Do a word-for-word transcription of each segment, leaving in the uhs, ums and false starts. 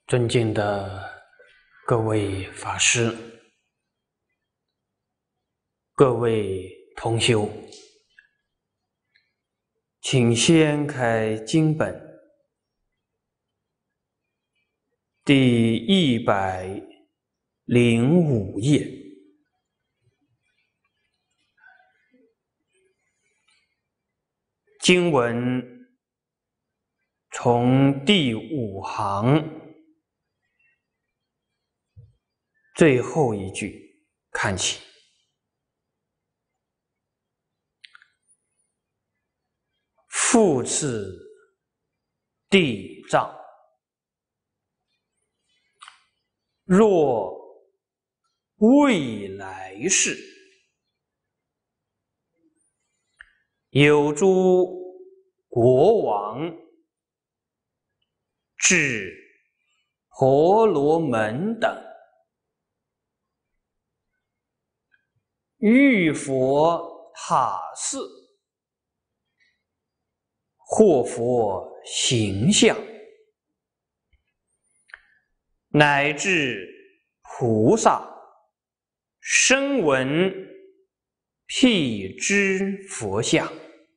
尊敬的各位法师、各位同修，请掀开经本第一百零五页。经文从第五行最后一句看起。复次地藏，若未来世有诸国王至婆罗门等，遇佛塔寺，或佛形象，乃至菩萨声闻辟支佛像，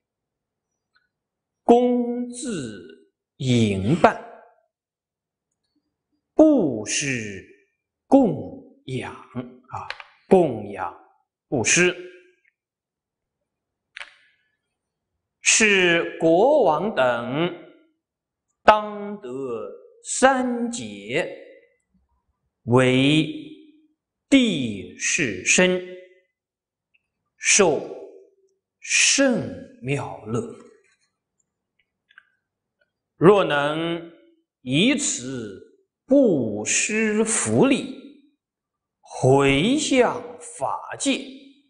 恭自迎办，布施供养啊，供养布施，是国王等当得三劫，为帝释身，受甚妙乐。若能以此布施福利，回向法界，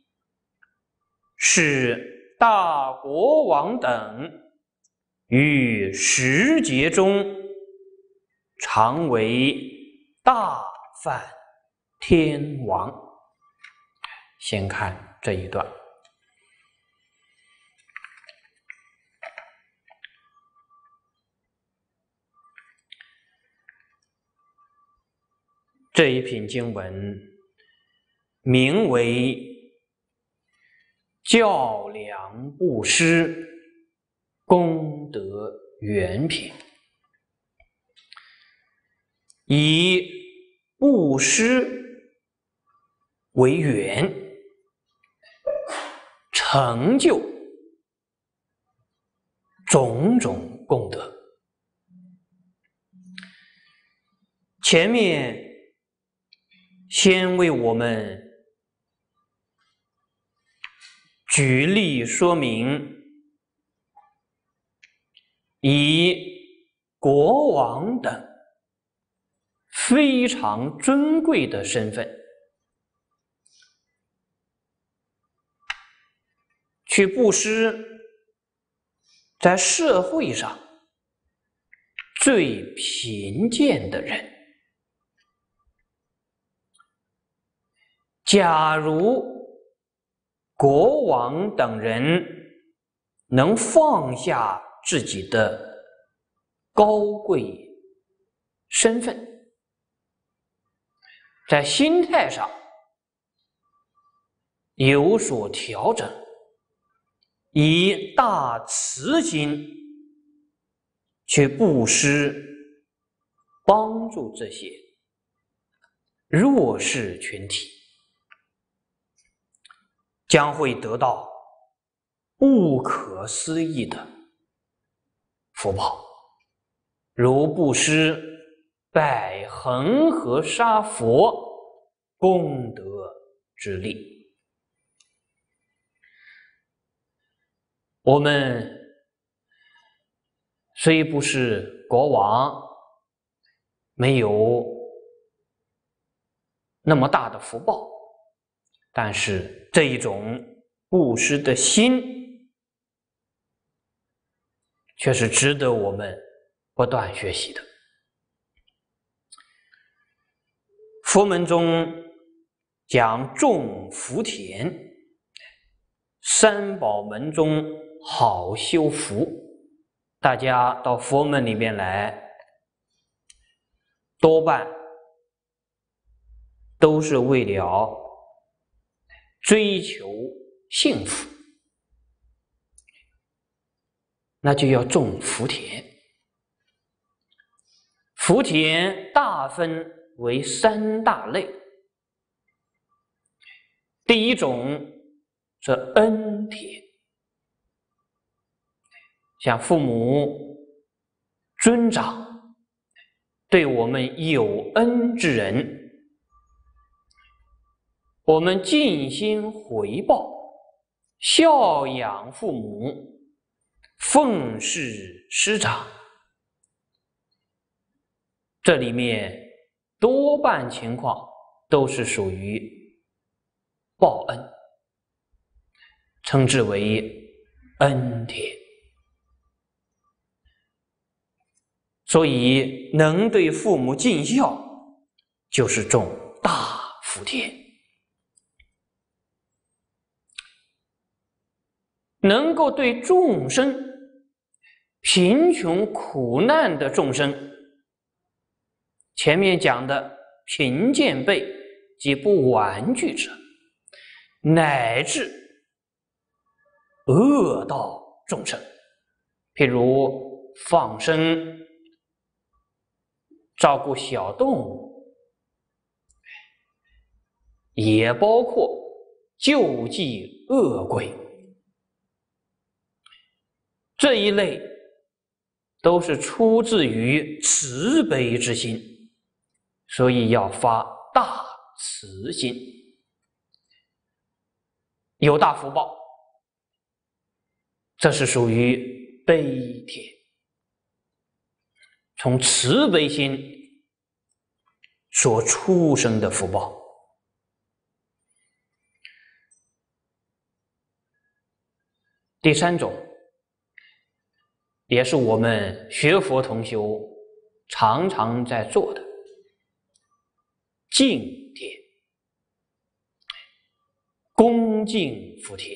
使大国王等于十劫中常为大梵天王。先看这一段。这一品经文名为较量布施功德圆品，以布施为缘，成就种种功德。前面先为我们举例说明，以国王等非常尊贵的身份去布施在社会上最贫贱的人。假如国王等人能放下自己的高贵身份，在心态上有所调整，以大慈心去布施，帮助这些弱势群体，将会得到不可思议的福报，如布施百恒河沙佛功德之力。我们虽不是国王，没有那么大的福报，但是这一种布施的心却是值得我们不断学习的。佛门中讲种福田，三宝门中好修福。大家到佛门里面来， 多半都是为了追求幸福，那就要种福田。福田大分为三大类，第一种是恩田，像父母、尊长对我们有恩之人，我们尽心回报，孝养父母，奉事师长。这里面多半情况都是属于报恩，称之为恩田。所以能对父母尽孝，就是种大福田。能够对众生，贫穷苦难的众生，前面讲的贫贱辈及不玩具者，乃至恶道众生，譬如放生、照顾小动物，也包括救济恶鬼，这一类都是出自于慈悲之心，所以要发大慈心，有大福报，这是属于悲田。从慈悲心所出生的福报。第三种，也是我们学佛同修常常在做的敬田，恭敬福田，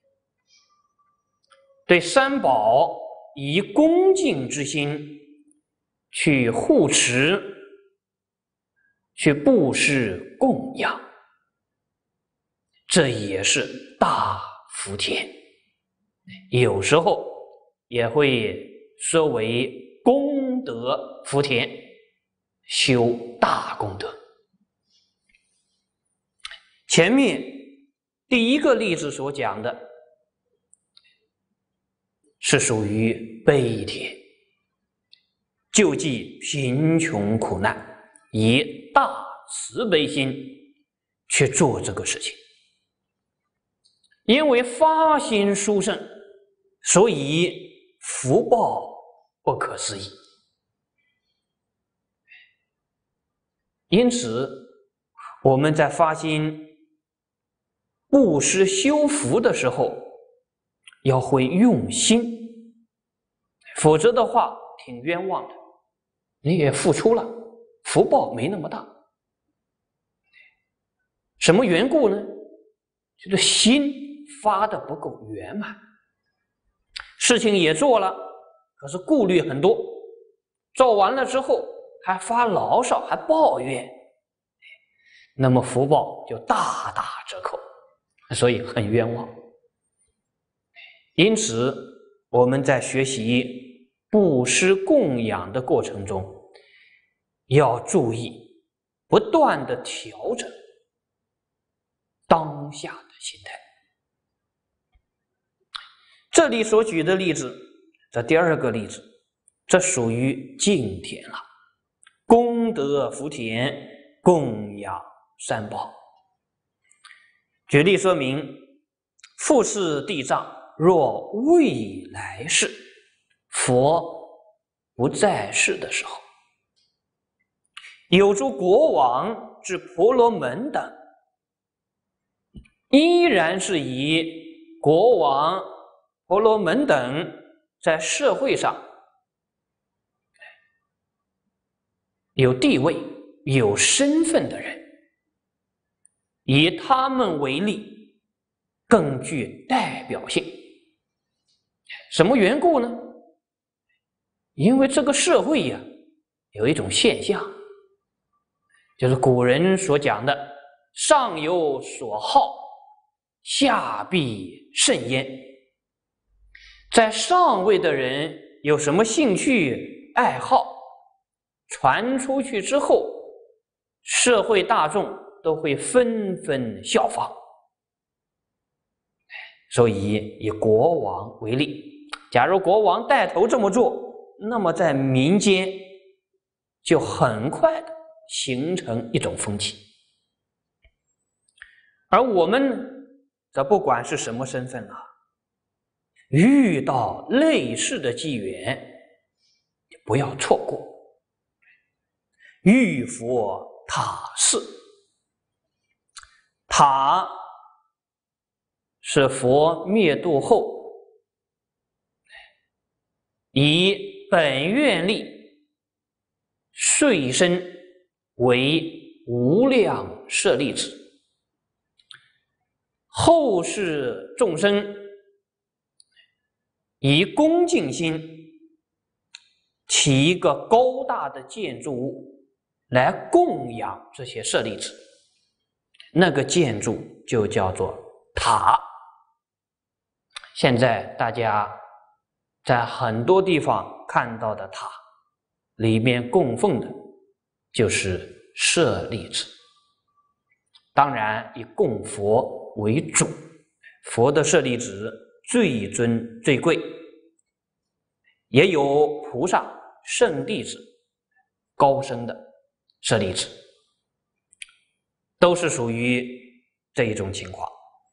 对三宝以恭敬之心去护持，去布施供养，这也是大福田。有时候也会说为功德福田，修大功德。前面第一个例子所讲的是属于悲田，救济贫穷苦难，以大慈悲心去做这个事情。因为发心殊胜，所以福报不可思议。因此我们在发心布施修福的时候要会用心，否则的话挺冤枉的，你也付出了，福报没那么大。什么缘故呢？就是心发的不够圆满，事情也做了，可是顾虑很多，做完了之后还发牢骚，还抱怨，那么福报就大打折扣，所以很冤枉。因此我们在学习布施供养的过程中，要注意不断的调整当下的心态。这里所举的例子，这第二个例子，这属于敬田了，功德福田，供养三宝。举例说明，复世地藏若未来世，佛不在世的时候，有诸国王至婆罗门等，依然是以国王婆罗门等在社会上有地位、有身份的人，以他们为例，更具代表性。什么缘故呢？因为这个社会呀，有一种现象， 就是古人所讲的上有所好，下必甚焉。在上位的人有什么兴趣爱好，传出去之后，社会大众都会纷纷效仿。所以以国王为例，假如国王带头这么做，那么在民间就很快的形成一种风气。而我们则不管是什么身份啊，遇到类似的机缘，不要错过。遇佛塔寺，塔是佛灭度后以本愿力遂身为无量舍利子，后世众生以恭敬心起一个高大的建筑物来供养这些舍利子，那个建筑就叫做塔。现在大家在很多地方看到的塔，里面供奉的就是舍利子。当然以供佛为主，佛的舍利子最尊最贵，也有菩萨圣弟子高僧的舍利子，都是属于这一种情况。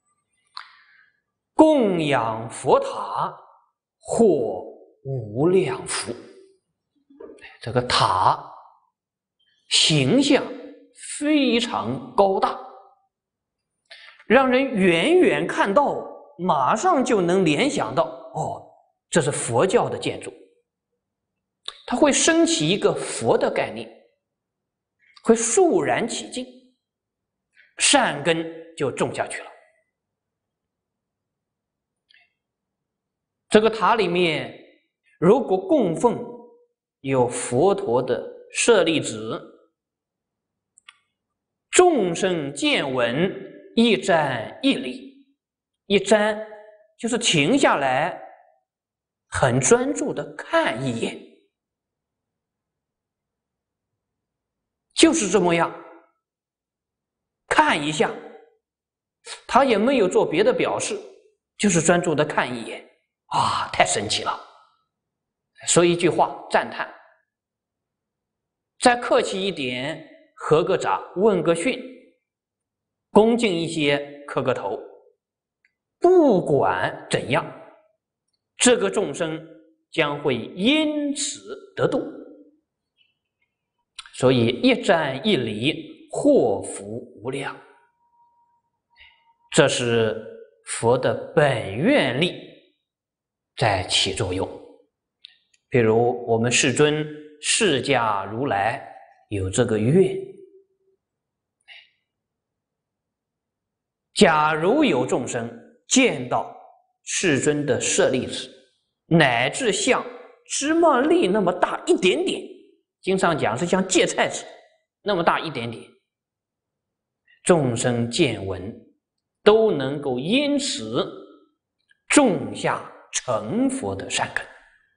供养佛塔获无量福，这个塔形象非常高大，让人远远看到马上就能联想到，哦，这是佛教的建筑。它会升起一个佛的概念，会肃然起敬，善根就种下去了。这个塔里面如果供奉有佛陀的舍利子，众生见闻一瞻一礼，一瞻就是停下来很专注的看一眼，就是这么样看一下，他也没有做别的表示，就是专注的看一眼。啊，太神奇了！说一句话赞叹，再客气一点，合个掌，问个讯，恭敬一些，磕个头。不管怎样，这个众生将会因此得度。所以一瞻一礼，祸福无量。这是佛的本愿力在起作用。比如我们世尊释迦如来有这个愿，假如有众生见到世尊的舍利子，乃至像芝麻粒那么大一点点，经上讲是像芥菜籽那么大一点点，众生见闻都能够因此种下成佛的善根。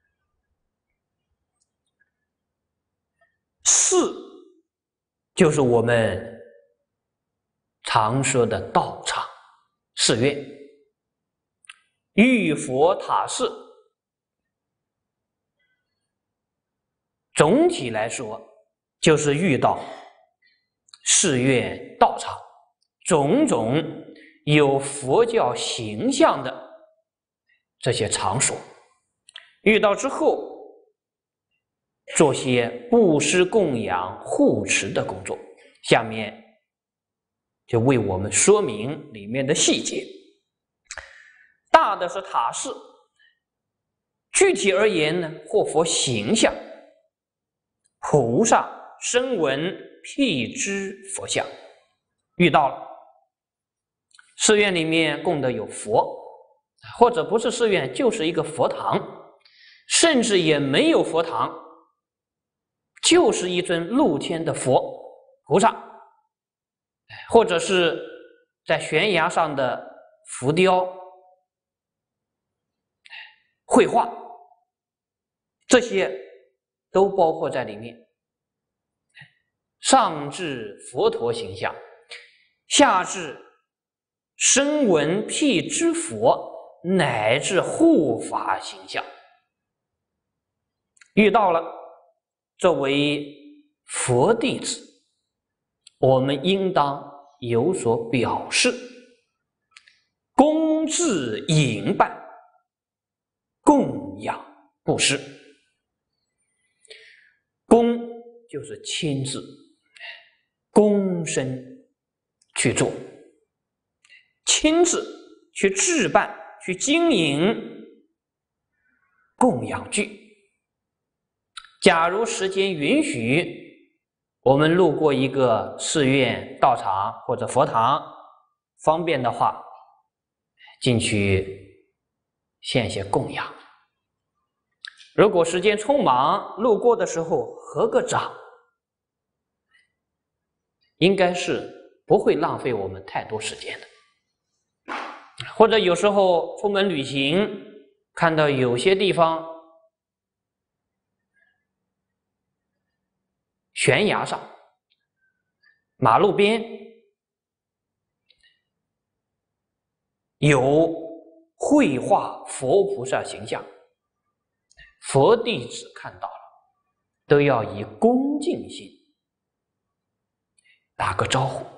寺就是我们常说的道场、寺院。遇佛塔寺，总体来说就是遇到寺院、道场种种有佛教形象的这些场所，遇到之后做些布施供养护持的工作。下面就为我们说明里面的细节。大的是塔寺，具体而言呢，或佛形象、菩萨声闻辟支佛像，遇到了。寺院里面供的有佛，或者不是寺院，就是一个佛堂，甚至也没有佛堂，就是一尊露天的佛， 菩萨，或者是在悬崖上的浮雕、绘画，这些都包括在里面。上至佛陀形象，下至声闻辟支佛，乃至护法形象，遇到了，作为佛弟子，我们应当有所表示，恭至引办，供养布施。恭就是亲自躬身去做，亲自去置办、去经营供养具。假如时间允许，我们路过一个寺院、道场或者佛堂，方便的话，进去献些供养。如果时间匆忙，路过的时候合个掌，应该是不会浪费我们太多时间的。或者有时候出门旅行，看到有些地方悬崖上、马路边有绘画佛菩萨形象，佛弟子看到了，都要以恭敬心打个招呼。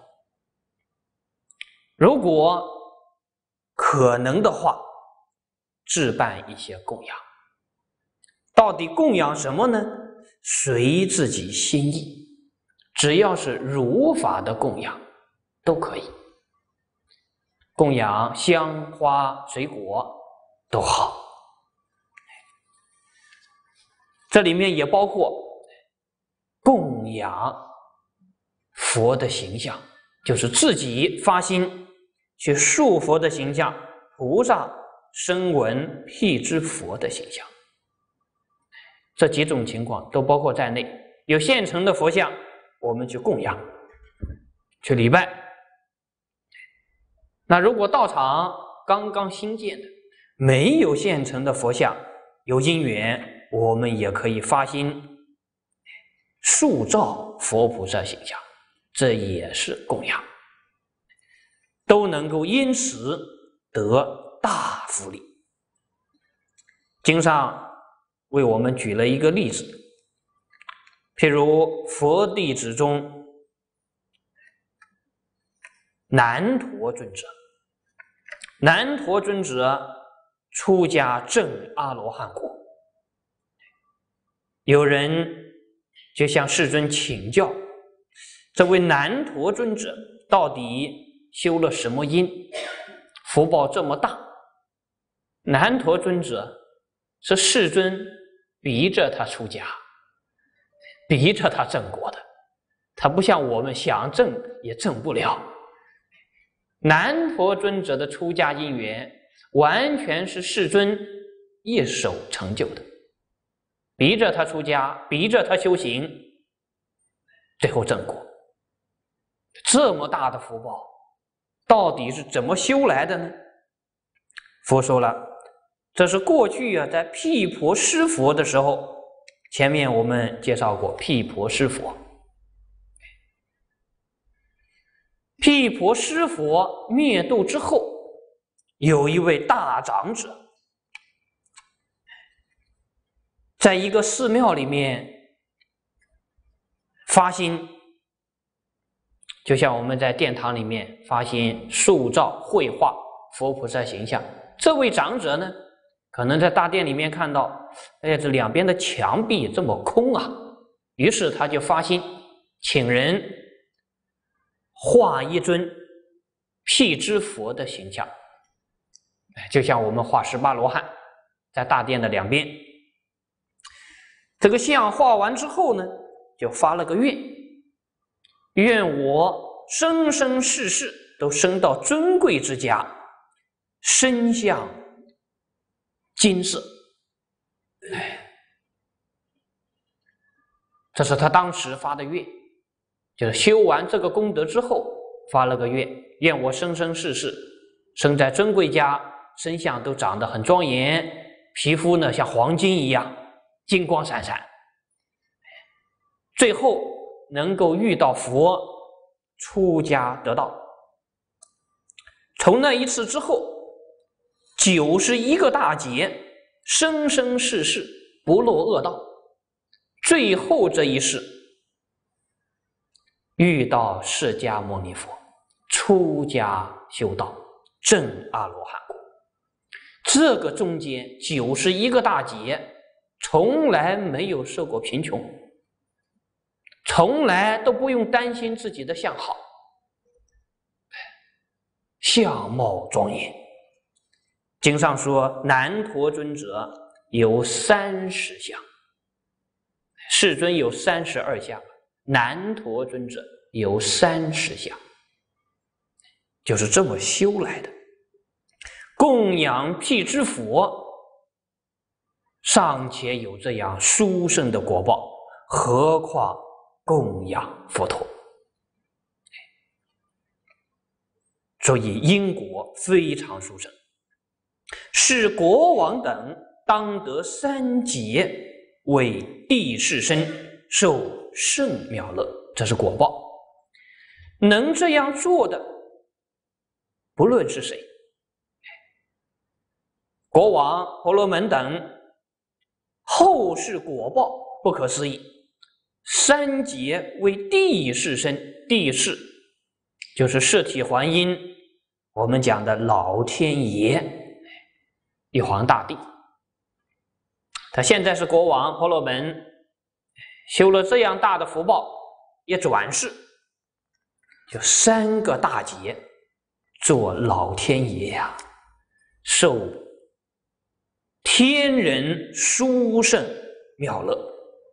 如果可能的话，置办一些供养。到底供养什么呢？随自己心意，只要是如法的供养都可以。供养香花水果都好，这里面也包括供养佛的形象，就是自己发心去塑佛的形象，菩萨、声闻、辟支佛的形象，这几种情况都包括在内。有现成的佛像，我们去供养、去礼拜。那如果道场刚刚新建的，没有现成的佛像，有因缘，我们也可以发心塑造佛菩萨形象，这也是供养，都能够因此得大福利。经上为我们举了一个例子，譬如佛弟子中难陀尊者，难陀尊者出家证阿罗汉果，有人就向世尊请教，这位难陀尊者到底修了什么因，福报这么大？难陀尊者是世尊逼着他出家，逼着他证果的，他不像我们想证也证不了。难陀尊者的出家因缘完全是世尊一手成就的，逼着他出家，逼着他修行，最后证果。这么大的福报到底是怎么修来的呢？佛说了，这是过去啊，在毗婆施佛的时候，前面我们介绍过毗婆施佛。毗婆施佛灭度之后，有一位大长者，在一个寺庙里面发心，就像我们在殿堂里面发心塑造绘画佛菩萨形象。这位长者呢，可能在大殿里面看到，哎呀，这两边的墙壁这么空啊，于是他就发心请人画一尊辟支佛的形象，就像我们画十八罗汉在大殿的两边。这个像画完之后呢，就发了个愿，愿我生生世世都生到尊贵之家，身像金色。哎，这是他当时发的愿。 就是修完这个功德之后，发了个愿，愿我生生世世生在尊贵家，身相都长得很庄严，皮肤呢像黄金一样金光闪闪，最后能够遇到佛，出家得道。从那一次之后，九十一个大劫，生生世世不落恶道，最后这一世遇到释迦牟尼佛，出家修道，证阿罗汉果。这个中间九十一个大劫，从来没有受过贫穷，从来都不用担心自己的相好，相貌庄严。经上说，南陀尊者有三十相，世尊有三十二相，南陀尊者有三十相，就是这么修来的。供养辟支佛，尚且有这样殊胜的果报，何况供养佛陀？所以因果非常殊胜，是国王等当得三劫为地势身，受胜妙乐，这是果报。能这样做的，不论是谁，国王、婆罗门等，后世果报不可思议。三劫为地势身，地势就是摄体还阴，我们讲的老天爷，玉皇大帝。他现在是国王、婆罗门，修了这样大的福报，一转世就三个大劫做老天爷呀、啊，受天人殊胜妙乐。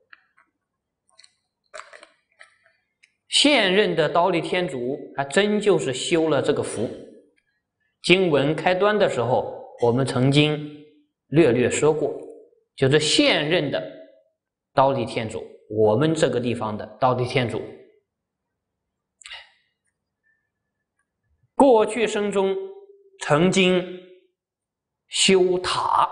现任的忉利天主还真就是修了这个福。经文开端的时候，我们曾经略略说过，就是现任的忉利天主，我们这个地方的忉利天主，过去生中曾经修塔，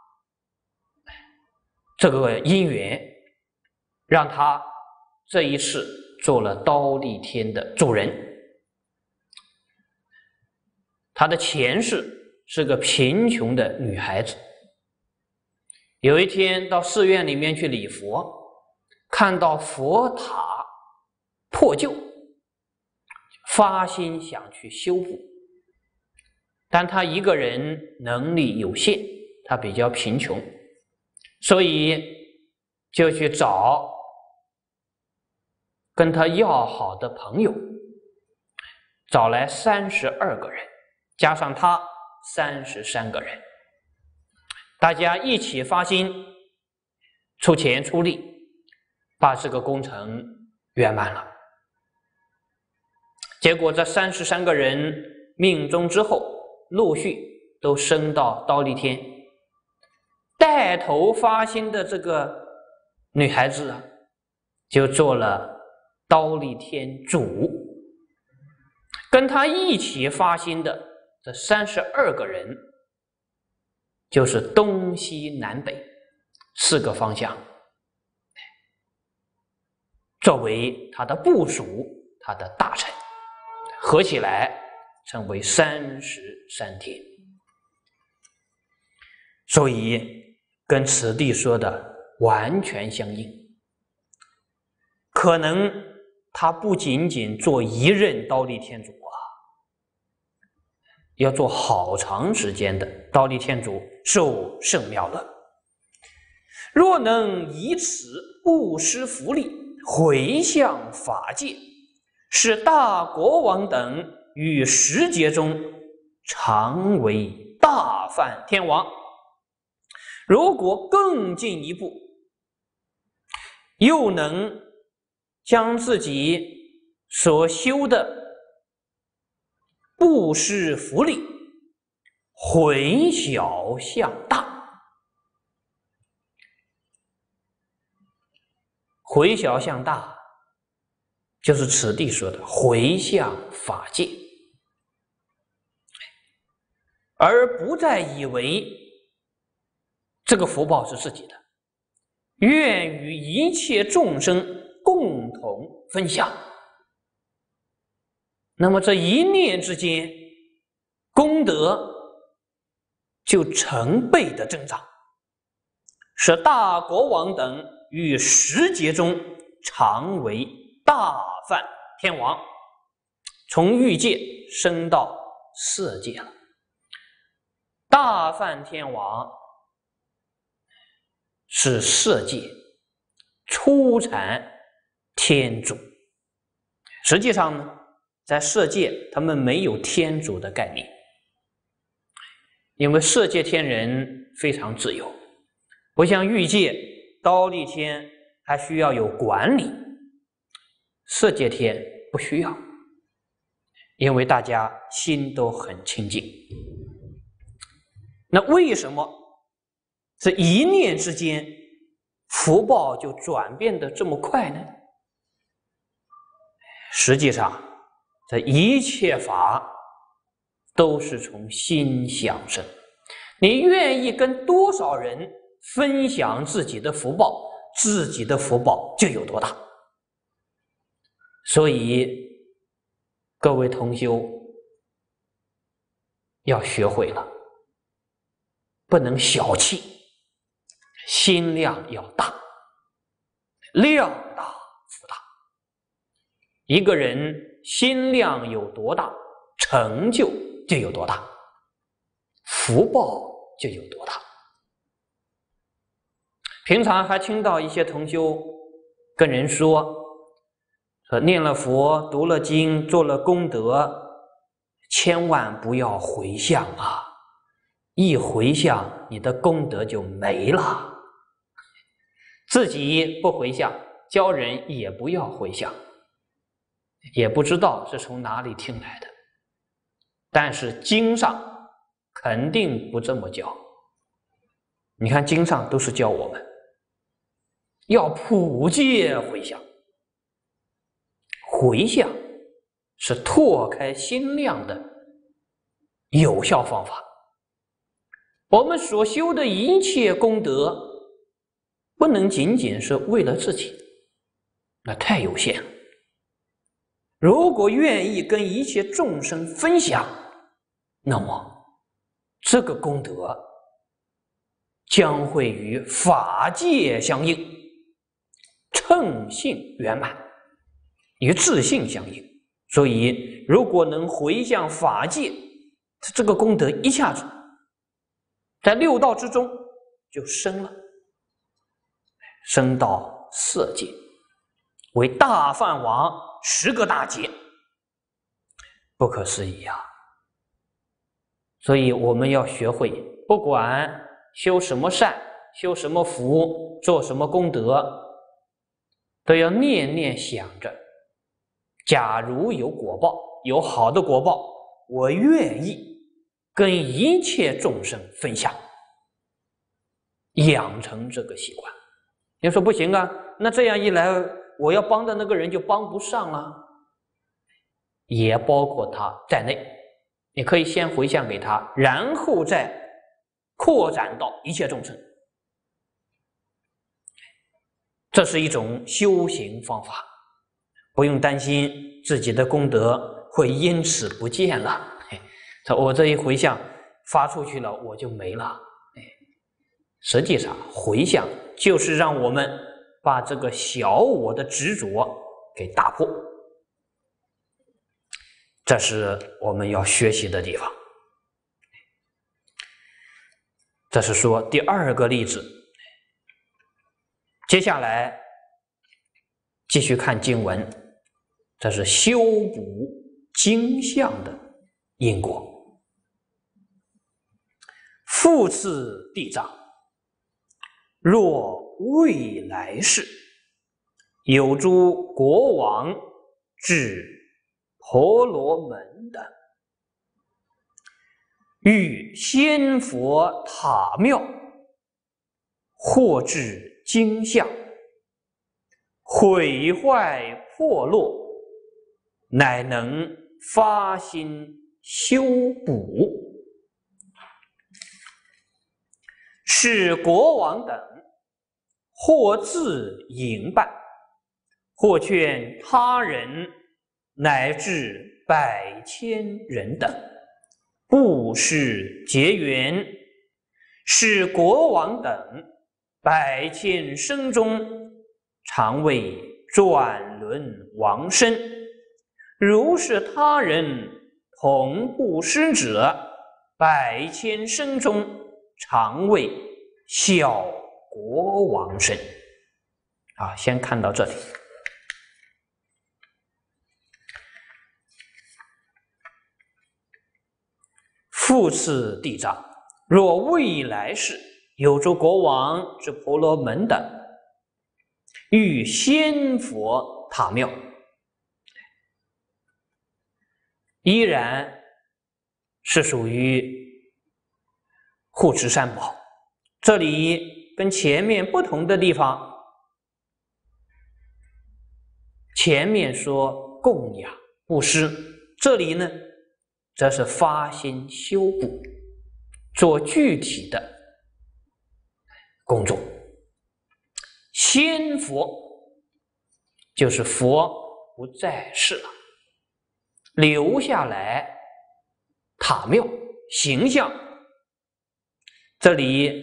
这个因缘让他这一世做了忉利天的主人。他的前世是个贫穷的女孩子，有一天到寺院里面去礼佛，看到佛塔破旧，发心想去修补，但他一个人能力有限，他比较贫穷，所以就去找跟他要好的朋友，找来三十二个人，加上他三十三个人，大家一起发心，出钱出力，把这个工程圆满了。结果这三十三个人命终之后，陆续都升到忉利天。带头发心的这个女孩子啊，就做了忉利天主。跟她一起发心的这三十二个人，就是东西南北四个方向，作为他的部属，他的大臣，合起来称为三十三天。所以跟此地说的完全相应。可能他不仅仅做一任忉利天主啊，要做好长时间的忉利天主，受胜妙乐。若能以此布施福利，回向法界，使大国王等于十劫中常为大梵天王。如果更进一步，又能将自己所修的布施福利回小向大，回小向大就是此地说的回向法界，而不再以为这个福报是自己的，愿与一切众生共同分享。那么这一念之间，功德就成倍的增长，使大国王等于十劫中常为大梵天王，从欲界升到色界了。大梵天王是色界初禅天主，实际上呢，在色界他们没有天主的概念，因为色界天人非常自由，不像欲界忉利天还需要有管理，色界天不需要，因为大家心都很清净。那为什么这一念之间福报就转变得这么快呢？实际上这一切法都是从心想生，你愿意跟多少人分享自己的福报，自己的福报就有多大。所以各位同修要学会了，不能小气，心量要大，量大福大。一个人心量有多大，成就就有多大，福报就有多大。平常还听到一些同修跟人说，说念了佛、读了经、做了功德，千万不要回向啊！一回向，你的功德就没了。自己不回向，教人也不要回向，也不知道是从哪里听来的。但是经上肯定不这么教。你看经上都是教我们要普戒回向，回向是拓开心量的有效方法。我们所修的一切功德，不能仅仅是为了自己，那太有限了。如果愿意跟一切众生分享，那么这个功德将会与法界相应，称性圆满，与自性相应。所以如果能回向法界，这个功德一下子在六道之中就升了，升到色界，为大梵王十个大劫，不可思议啊！所以我们要学会，不管修什么善，修什么福，做什么功德，都要念念想着，假如有果报，有好的果报，我愿意跟一切众生分享，养成这个习惯。你说不行啊，那这样一来，我要帮的那个人就帮不上了，也包括他在内。你可以先回向给他，然后再扩展到一切众生。这是一种修行方法，不用担心自己的功德会因此不见了。我这一回向发出去了，我就没了。实际上回向就是让我们把这个小我的执着给打破，这是我们要学习的地方。这是说第二个例子。接下来继续看经文，这是修补经相的因果。复次地藏，若未来世有诸国王至婆罗门的，遇仙佛塔庙，或至经相，毁坏破落， 乃能发心修补，使国王等或自营办，或劝他人，乃至百千人等，布施结缘，使国王等百千生中常为转轮王身。如是他人同布施者，百千生中常为小国王身。啊，先看到这里。复次地藏，若未来世有诸国王之婆罗门等，欲仙佛塔庙，依然是属于护持三宝。这里跟前面不同的地方，前面说供养布施，这里呢则是发心修补，做具体的工作。仙佛就是佛不在世了，留下来塔庙形象。这里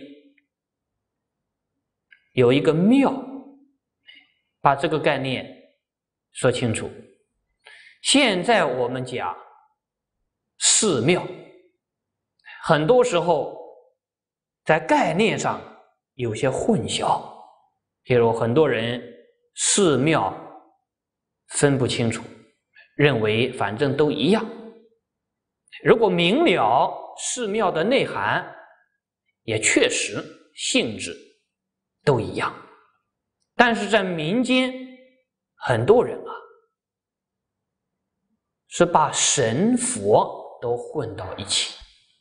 有一个庙，把这个概念说清楚。现在我们讲寺庙，很多时候在概念上有些混淆，比如很多人寺庙分不清楚，认为反正都一样。如果明了寺庙的内涵，也确实性质都一样，但是在民间很多人啊是把神佛都混到一起。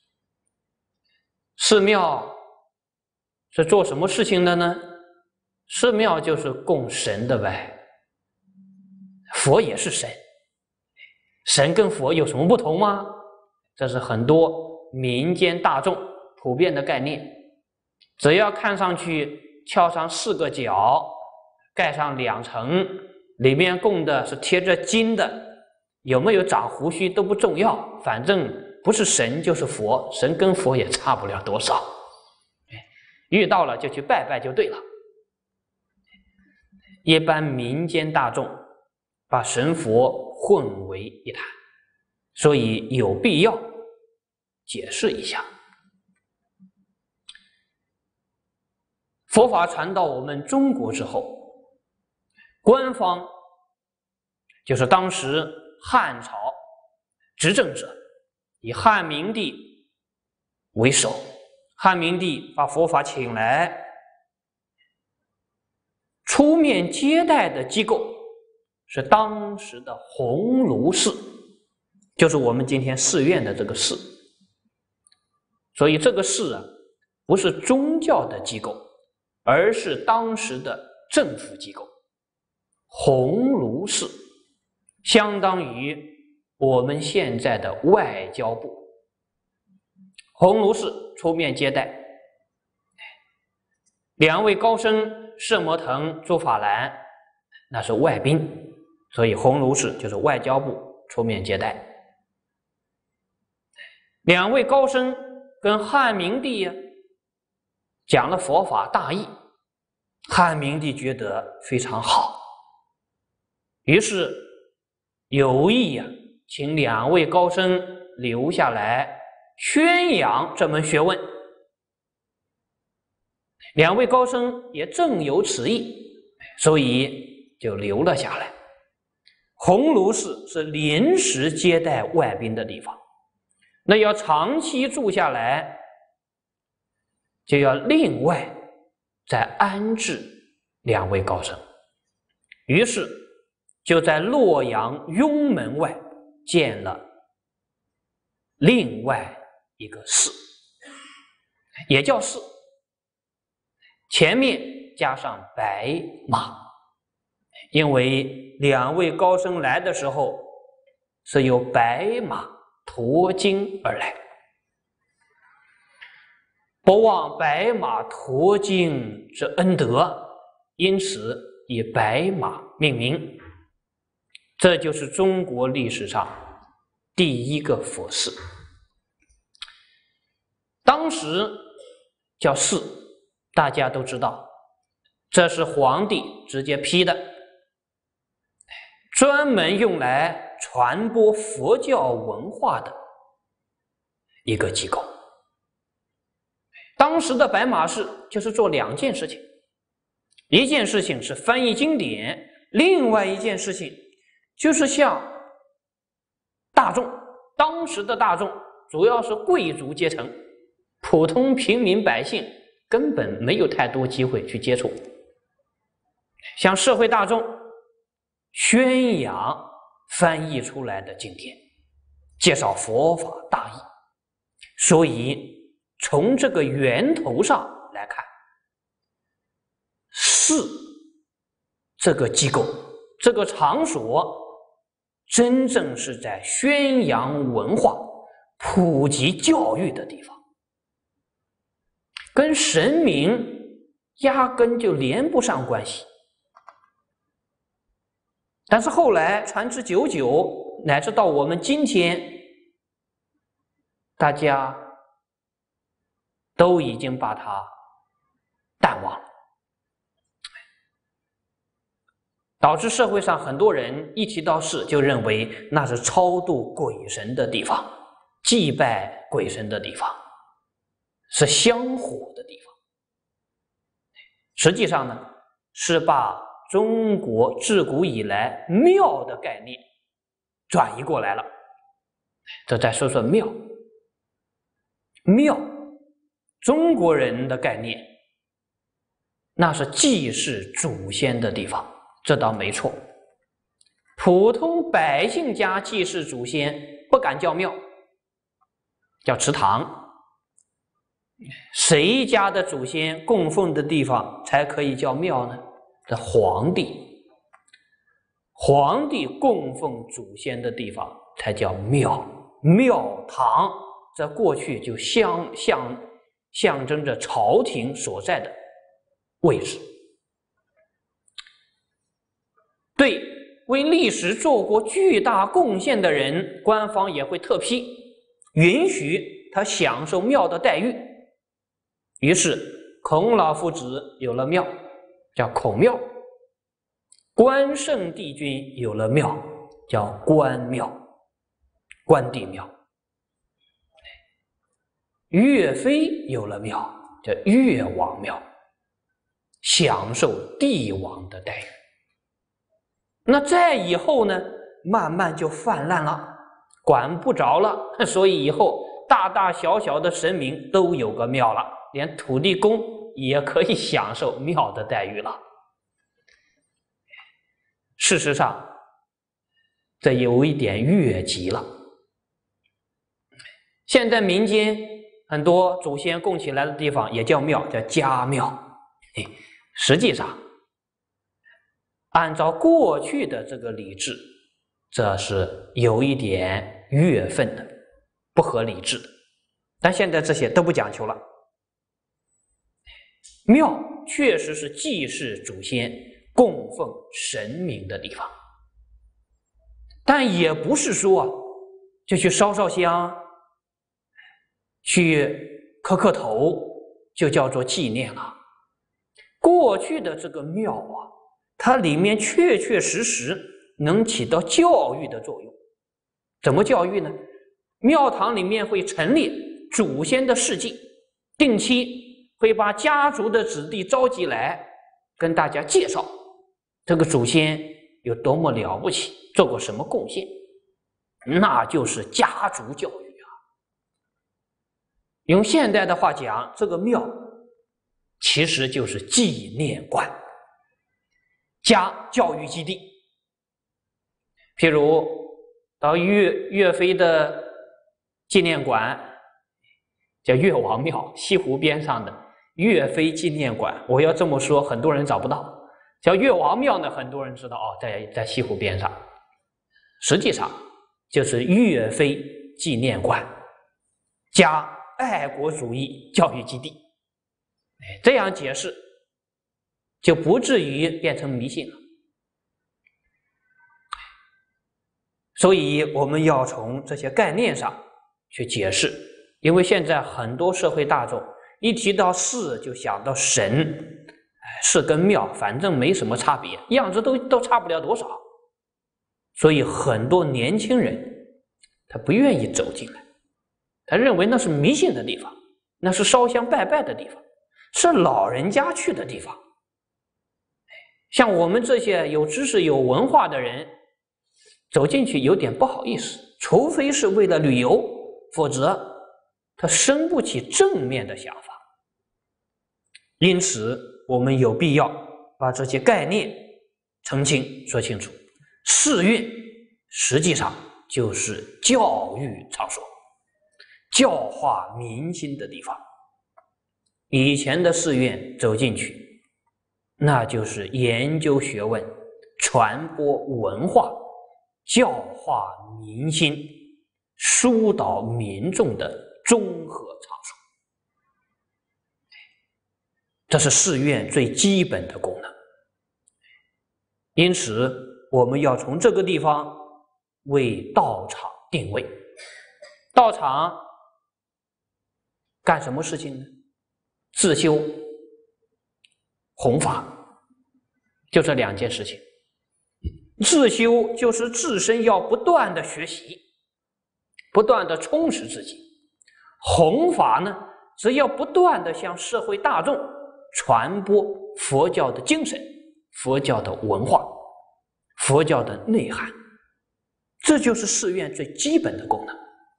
寺庙是做什么事情的呢？寺庙就是供神的呗，佛也是神，神跟佛有什么不同吗？这是很多民间大众普遍的概念。只要看上去敲上四个角，盖上两层，里面供的是贴着金的，有没有长胡须都不重要，反正不是神就是佛，神跟佛也差不了多少，遇到了就去拜拜就对了。一般民间大众把神佛混为一谈，所以有必要解释一下。佛法传到我们中国之后，官方就是当时汉朝执政者以汉明帝为首，汉明帝把佛法请来，出面接待的机构是当时的鸿胪寺，就是我们今天寺院的这个寺。所以这个寺啊，不是宗教的机构，而是当时的政府机构。鸿胪寺相当于我们现在的外交部，鸿胪寺出面接待。两位高僧摄摩腾、竺法兰那是外宾，所以鸿胪寺就是外交部出面接待。两位高僧跟汉明帝呀讲了佛法大义，汉明帝觉得非常好，于是有意呀请两位高僧留下来宣扬这门学问。两位高僧也正有此意，所以就留了下来。鸿胪寺是临时接待外宾的地方，那要长期住下来，就要另外再安置两位高僧。于是就在洛阳雍门外建了另外一个寺，也叫寺，前面加上白马，因为两位高僧来的时候是由白马驮经而来。不忘白马驮经之恩德，因此以白马命名。这就是中国历史上第一个佛寺，当时叫寺，大家都知道，这是皇帝直接批的，专门用来传播佛教文化的一个机构。当时的白马寺就是做两件事情，一件事情是翻译经典，另外一件事情就是向大众，当时的大众主要是贵族阶层，普通平民百姓根本没有太多机会去接触，向社会大众宣扬翻译出来的经典，介绍佛法大义。所以从这个源头上来看，寺这个机构，这个场所真正是在宣扬文化、普及教育的地方，跟神明压根就连不上关系。但是后来传之久久，乃至到我们今天，大家都已经把它淡忘了，导致社会上很多人一提到寺就认为那是超度鬼神的地方，祭拜鬼神的地方，是香火的地方。实际上呢，是把中国自古以来庙的概念转移过来了。这再说说庙。庙，中国人的概念，那是祭祀祖先的地方，这倒没错。普通百姓家祭祀祖先不敢叫庙，叫祠堂。谁家的祖先供奉的地方才可以叫庙呢？这皇帝，皇帝供奉祖先的地方才叫庙，庙堂。在过去就象象象征着朝廷所在的位置。对为历史做过巨大贡献的人，官方也会特批，允许他享受庙的待遇。于是孔老夫子有了庙，叫孔庙；关圣帝君有了庙，叫关庙，关帝庙。岳飞有了庙，叫岳王庙，享受帝王的待遇。那再以后呢，慢慢就泛滥了，管不着了，所以以后大大小小的神明都有个庙了，连土地公也可以享受庙的待遇了。事实上，这有一点越级了。现在民间很多祖先供起来的地方也叫庙，叫家庙。实际上，按照过去的这个礼制，这是有一点越分的，不合理智的。但现在这些都不讲求了。庙确实是祭祀祖先、供奉神明的地方，但也不是说就去烧烧香、去磕磕头就叫做纪念了。过去的这个庙啊，它里面确确实实能起到教育的作用。怎么教育呢？庙堂里面会陈列祖先的事迹，定期会把家族的子弟召集来，跟大家介绍这个祖先有多么了不起，做过什么贡献，那就是家族教育啊。用现代的话讲，这个庙其实就是纪念馆加教育基地。譬如到岳岳飞的纪念馆，叫岳王庙，西湖边上的岳飞纪念馆。我要这么说，很多人找不到。叫岳王庙呢，很多人知道哦，在在西湖边上。实际上， 就是岳飞纪念馆加爱国主义教育基地。哎，这样解释就不至于变成迷信了。所以我们要从这些概念上去解释，因为现在很多社会大众一提到寺就想到神，寺跟庙反正没什么差别，样子都都差不了多少，所以很多年轻人他不愿意走进来，他认为那是迷信的地方，那是烧香拜拜的地方，是老人家去的地方。像我们这些有知识有文化的人走进去有点不好意思，除非是为了旅游，否则他生不起正面的想法。因此我们有必要把这些概念澄清说清楚。寺院实际上就是教育场所，教化民心的地方。以前的寺院走进去，那就是研究学问、传播文化、教化民心、疏导民众的综合场所，这是寺院最基本的功能。因此我们要从这个地方为道场定位。道场干什么事情呢？自修、弘法，就这两件事情。自修就是自身要不断的学习，不断的充实自己；弘法呢，只要不断的向社会大众传播佛教的精神、佛教的文化、佛教的内涵，这就是寺院最基本的功能。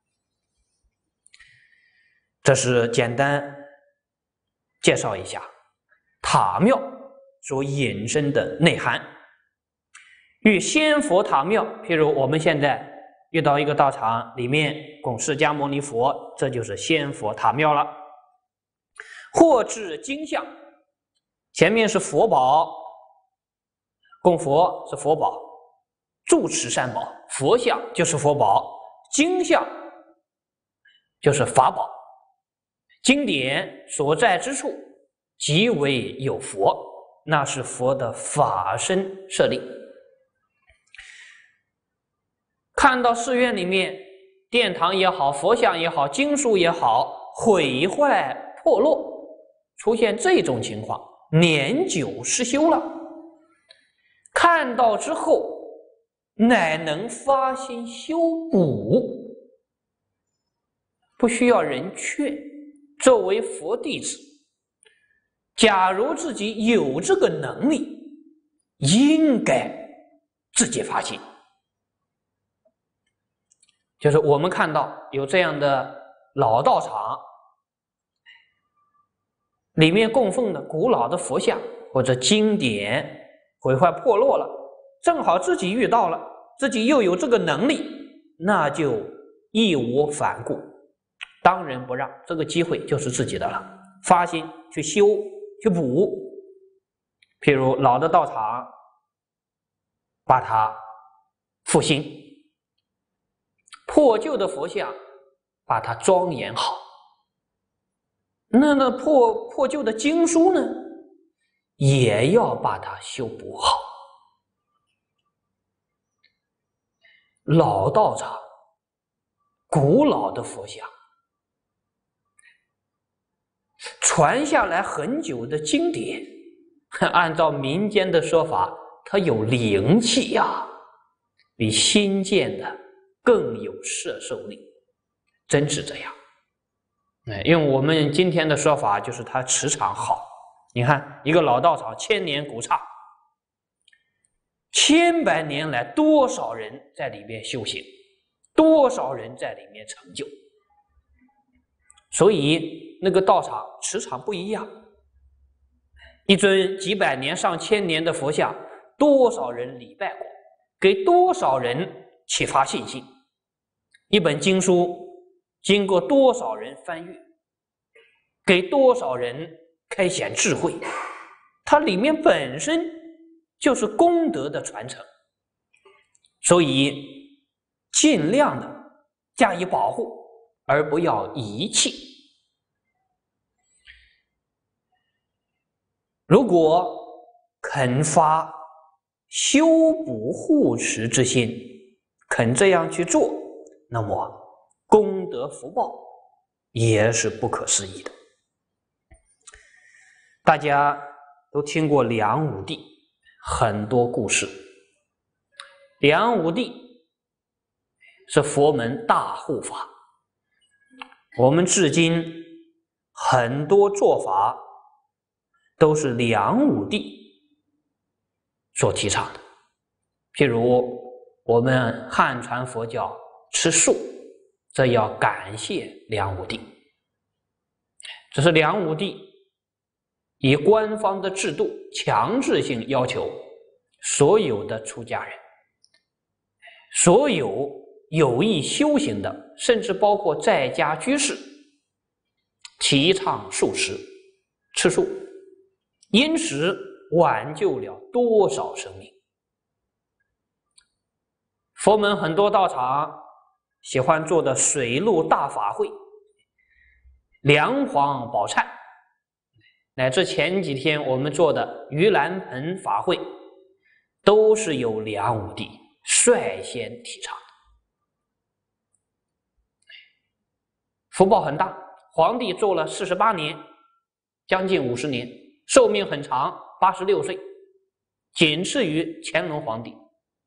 这是简单介绍一下塔庙所引申的内涵。与仙佛塔庙，譬如我们现在遇到一个道场，里面供释迦牟尼佛，这就是仙佛塔庙了。或置金像，前面是佛宝，供佛是佛宝，住持三宝，佛像就是佛宝，经像就是法宝。经典所在之处即为有佛，那是佛的法身舍利。看到寺院里面殿堂也好，佛像也好，经书也好，毁坏破落，出现这种情况，年久失修了，看到之后乃能发心修补，不需要人劝。作为佛弟子，假如自己有这个能力，应该自己发心。就是我们看到有这样的老道场，里面供奉的古老的佛像或者经典毁坏破落了，正好自己遇到了，自己又有这个能力，那就义无反顾，当仁不让，这个机会就是自己的了，发心去修去补。譬如老的道场，把它复兴；破旧的佛像，把它庄严好。那那破破旧的经书呢，也要把它修补好。老道场、古老的佛像，传下来很久的经典，按照民间的说法，它有灵气呀、啊，比新建的更有摄受力，真是这样。用我们今天的说法，就是它磁场好。你看一个老道场，千年古刹，千百年来多少人在里面修行，多少人在里面成就，所以那个道场磁场不一样。一尊几百年上千年的佛像，多少人礼拜过，给多少人启发信心。一本经书经过多少人翻阅，给多少人开显智慧，它里面本身就是功德的传承。所以尽量的加以保护，而不要遗弃。如果肯发修补护持之心，肯这样去做，那么功德福报也是不可思议的。大家都听过梁武帝很多故事，梁武帝是佛门大护法，我们至今很多做法都是梁武帝所提倡的。譬如我们汉传佛教吃素，这要感谢梁武帝。这是梁武帝以官方的制度强制性要求所有的出家人，所有有意修行的，甚至包括在家居士，提倡素食吃素，因此挽救了多少生命。佛门很多道场喜欢做的水陆大法会，梁皇宝忏，乃至前几天我们做的盂兰盆法会，都是由梁武帝率先提倡的。福报很大，皇帝做了四十八年，将近五十年，寿命很长，八十六岁，仅次于乾隆皇帝。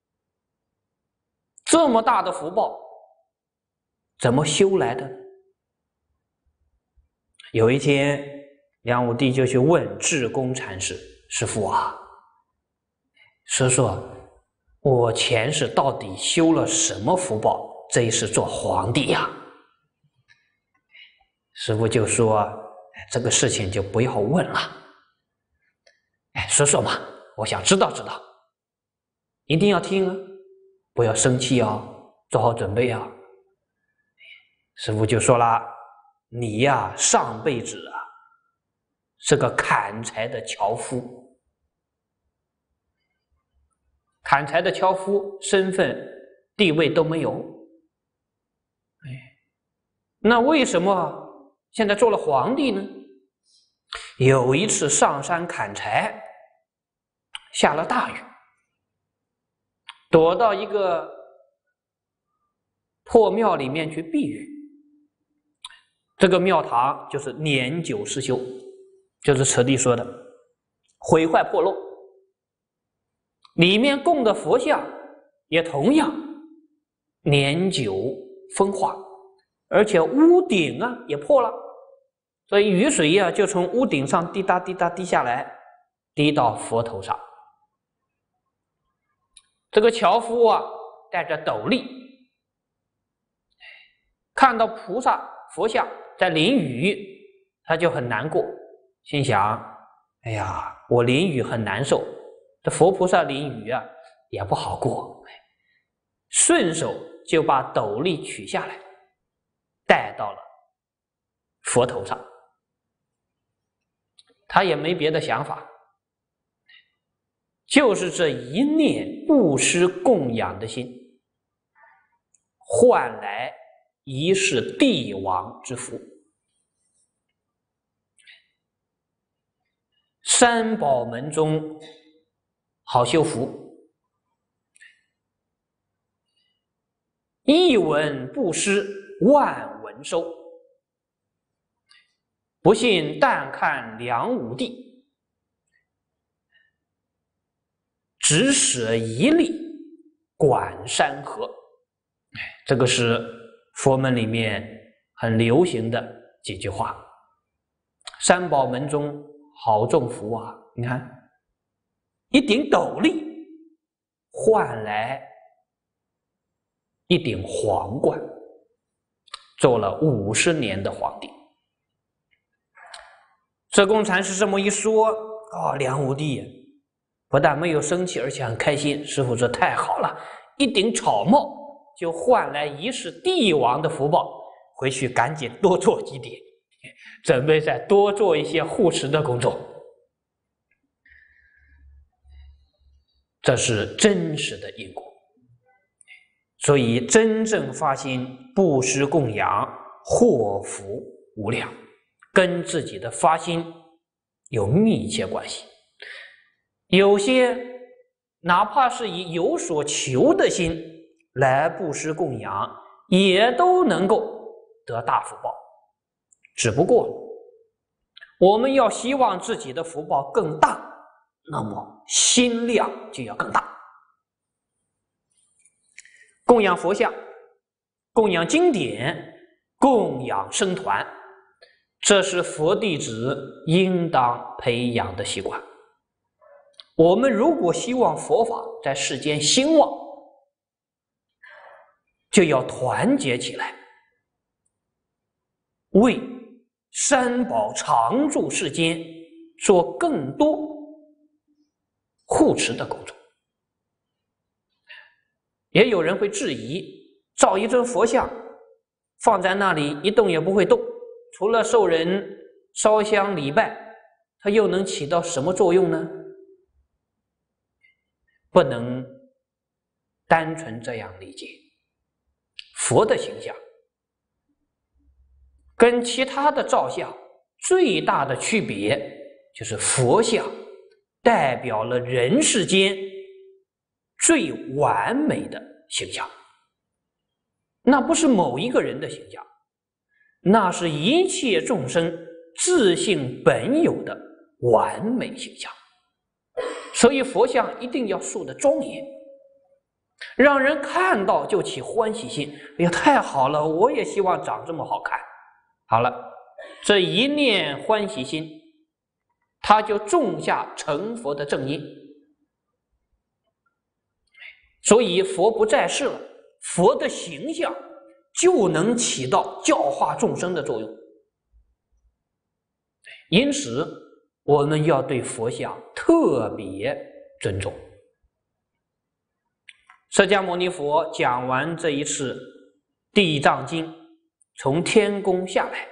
这么大的福报怎么修来的？有一天梁武帝就去问智公禅师，师父啊，师叔，我前世到底修了什么福报，这一世做皇帝呀？师父就说，这个事情就不要问了，哎，说说嘛，我想知道知道，一定要听啊，不要生气啊，做好准备啊。师父就说了，你呀，上辈子啊是个砍柴的樵夫，砍柴的樵夫身份地位都没有，哎，那为什么现在做了皇帝呢？有一次上山砍柴，下了大雨，躲到一个破庙里面去避雨。这个庙堂就是年久失修，就是此地说的毁坏破落，里面供的佛像也同样年久风化，而且屋顶啊也破了，所以雨水啊就从屋顶上滴答滴答滴下来，滴到佛头上。这个樵夫啊戴着斗笠，看到菩萨佛像在淋雨，他就很难过，心想，哎呀，我淋雨很难受，这佛菩萨淋雨啊也不好过，顺手就把斗笠取下来戴到了佛头上。他也没别的想法，就是这一念布施供养的心，换来一世帝王之福。三宝门中好修福，一文布施万文收。不信但看梁武帝，只舍一粒管山河。这个是佛门里面很流行的几句话。三宝门中好重福啊，你看一顶斗笠换来一顶皇冠，做了五十年的皇帝。智公禅师这么一说，哦，梁武帝不但没有生气，而且很开心。师父说太好了，一顶草帽就换来一世帝王的福报，回去赶紧多做几点，准备再多做一些护持的工作。这是真实的因果。 所以真正发心布施供养，祸福无量，跟自己的发心有密切关系。有些哪怕是以有所求的心来布施供养，也都能够得大福报。只不过我们要希望自己的福报更大，那么心量就要更大。供养佛像，供养经典，供养僧团，这是佛弟子应当培养的习惯。我们如果希望佛法在世间兴旺，就要团结起来，为三宝常住世间做更多护持的工作。也有人会质疑，造一尊佛像放在那里一动也不会动，除了受人烧香礼拜，它又能起到什么作用呢？不能单纯这样理解。佛的形象跟其他的造像最大的区别，就是佛像代表了人世间最完美的形象。那不是某一个人的形象，那是一切众生自性本有的完美形象。所以佛像一定要塑得庄严，让人看到就起欢喜心。哎呀，太好了，我也希望长这么好看。好了，这一念欢喜心，他就种下成佛的正因。所以佛不在世了，佛的形象就能起到教化众生的作用。因此我们要对佛像特别尊重。释迦牟尼佛讲完这一次《地藏经》，从天宫下来，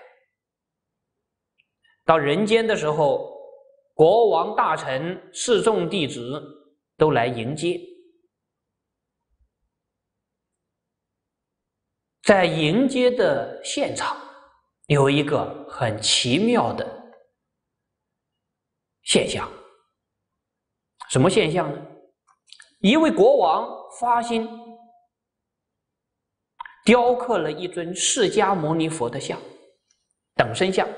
到人间的时候，国王大臣、示众弟子都来迎接。在迎接的现场有一个很奇妙的现象。什么现象呢？一位国王发心雕刻了一尊释迦牟尼佛的像，等身像，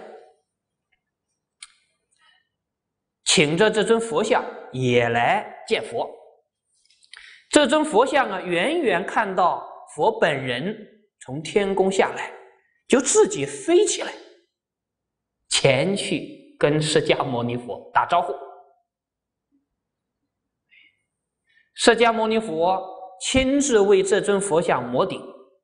请着这尊佛像也来见佛。这尊佛像啊，远远看到佛本人从天宫下来，就自己飞起来，前去跟释迦牟尼佛打招呼。释迦牟尼佛亲自为这尊佛像摩顶，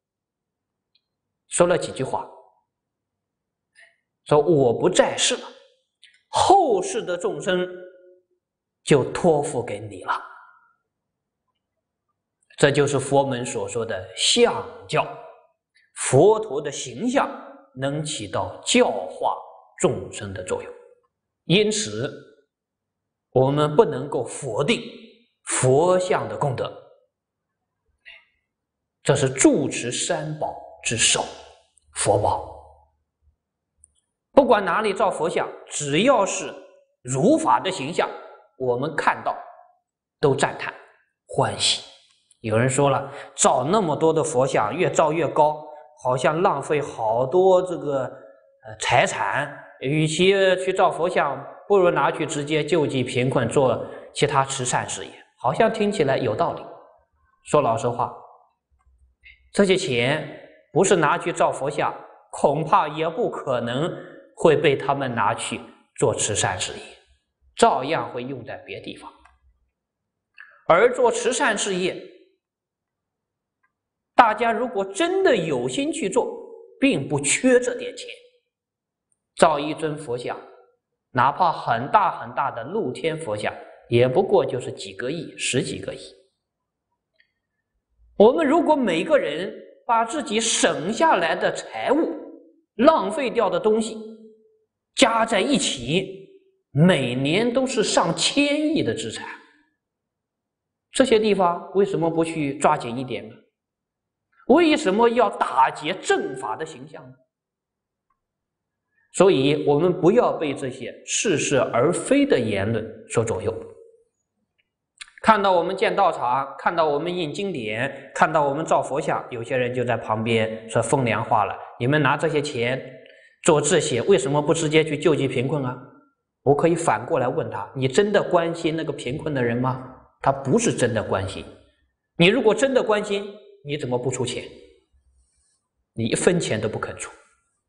说了几句话，说我不在世了，后世的众生就托付给你了。这就是佛门所说的相教，佛陀的形象能起到教化众生的作用。因此我们不能够否定佛像的功德，这是住持三宝之首，佛宝。不管哪里造佛像，只要是如法的形象，我们看到都赞叹欢喜。有人说了，造那么多的佛像，越造越高，好像浪费好多这个呃财产，与其去造佛像，不如拿去直接救济贫困，做其他慈善事业。好像听起来有道理。说老实话，这些钱不是拿去造佛像，恐怕也不可能会被他们拿去做慈善事业，照样会用在别地方。而做慈善事业，大家如果真的有心去做，并不缺这点钱。造一尊佛像，哪怕很大很大的露天佛像，也不过就是几个亿、十几个亿。我们如果每个人把自己省下来的财物、浪费掉的东西加在一起，每年都是上千亿的资产。这些地方为什么不去抓紧一点呢？ 为什么要打劫正法的形象呢？所以我们不要被这些似是而非的言论所左右。看到我们建道场，看到我们印经典，看到我们造佛像，有些人就在旁边说风凉话了，你们拿这些钱做这些，为什么不直接去救济贫困啊？我可以反过来问他，你真的关心那个贫困的人吗？他不是真的关心。你如果真的关心，你怎么不出钱？你一分钱都不肯出。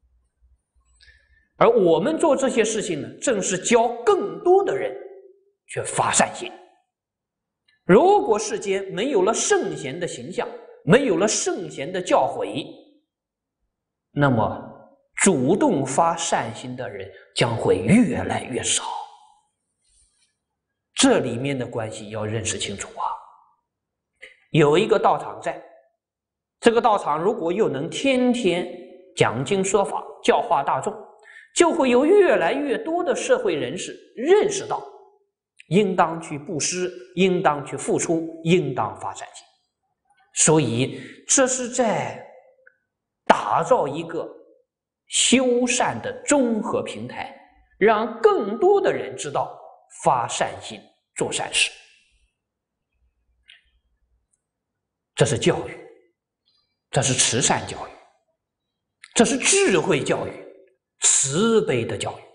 而我们做这些事情呢，正是教更多的人去发善心。如果世间没有了圣贤的形象，没有了圣贤的教诲，那么主动发善心的人将会越来越少。这里面的关系要认识清楚啊。有一个道场在，这个道场如果又能天天讲经说法，教化大众，就会有越来越多的社会人士认识到应当去布施，应当去付出，应当发善心。所以这是在打造一个修善的综合平台，让更多的人知道发善心，做善事。这是教育，这是慈善教育，这是智慧教育，慈悲的教育。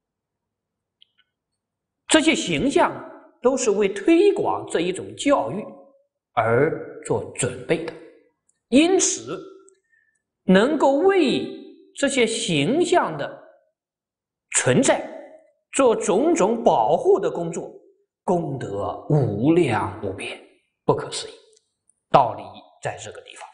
这些形象都是为推广这一种教育而做准备的，因此能够为这些形象的存在做种种保护的工作，功德无量无边，不可思议。道理在这个地方。